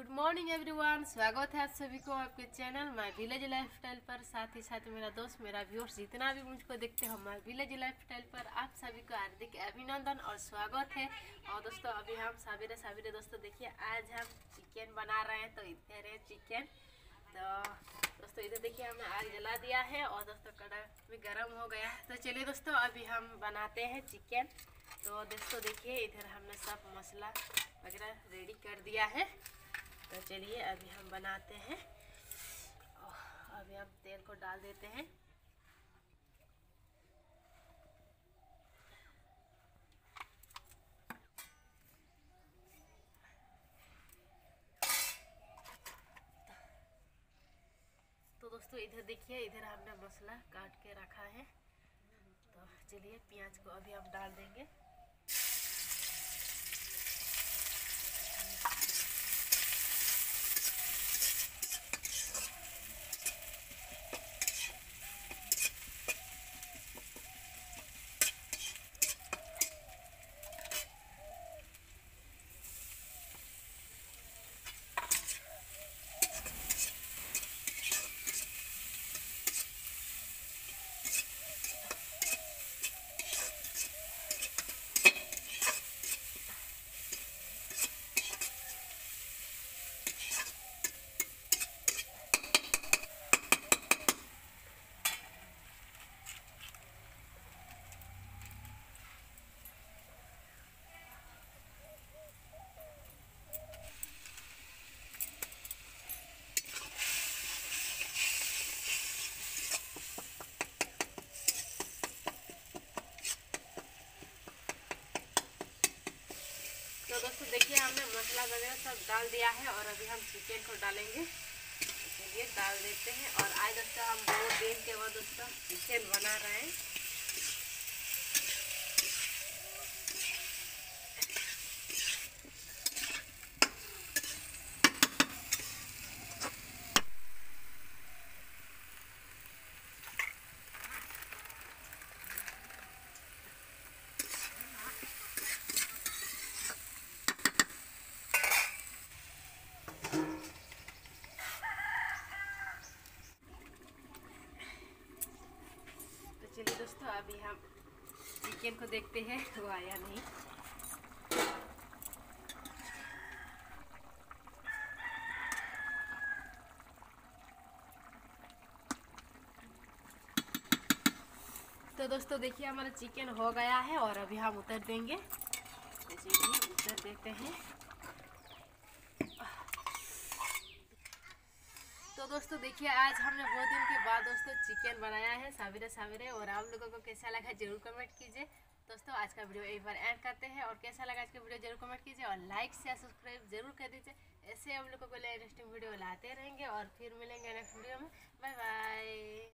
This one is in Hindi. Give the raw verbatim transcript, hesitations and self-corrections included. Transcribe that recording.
गुड मॉर्निंग एवरीवन, स्वागत है आप सभी को आपके चैनल माय विलेज लाइफस्टाइल पर। साथ ही साथ मेरा दोस्त मेरा व्यूअर्स जितना भी मुझको देखते हो माय विलेज लाइफस्टाइल पर, आप सभी को हार्दिक अभिनंदन और स्वागत है। और दोस्तों अभी हम सवेरे सवेरे दोस्तों देखिए आज हम चिकन बना रहे हैं। तो इधर है चिकन। तो दोस्तों इधर देखिए हमने आग जला दिया है और दोस्तों कढ़ाई भी गर्म हो गया है। तो चलिए दोस्तों अभी हम बनाते हैं चिकन। तो दोस्तों देखिए इधर हमने सब मसाला वगैरह रेडी कर दिया है। तो चलिए अभी हम बनाते हैं। अभी हम तेल को डाल देते हैं। तो दोस्तों इधर देखिए इधर हमने मसाला काट के रखा है। तो चलिए प्याज को अभी हम डाल देंगे। तो दोस्तों देखिए हमने मसाला वगैरह सब डाल दिया है और अभी हम चिकन को डालेंगे। चलिए डाल देते हैं। और आज दोस्तों हम बहुत दिन के बाद दोस्तों चिकन बना रहे हैं। चलिए दोस्तों अभी हम चिकन को देखते हैं वो आया नहीं। तो दोस्तों देखिए हमारा चिकन हो गया है और अभी हम उतर देंगे। चलिए उतर देते हैं। तो दोस्तों देखिए आज हमने बहुत दिन के बाद दोस्तों चिकन बनाया है सवेरे सवेरे। और आप लोगों को कैसा लगा जरूर कमेंट कीजिए। दोस्तों आज का वीडियो एक बार एंड करते हैं और कैसा लगा आज का वीडियो जरूर कमेंट कीजिए और लाइक शेयर सब्सक्राइब जरूर कर दीजिए। ऐसे हम लोगों को इंटरेस्टिंग वीडियो लाते रहेंगे और फिर मिलेंगे नेक्स्ट वीडियो में। Bye bye.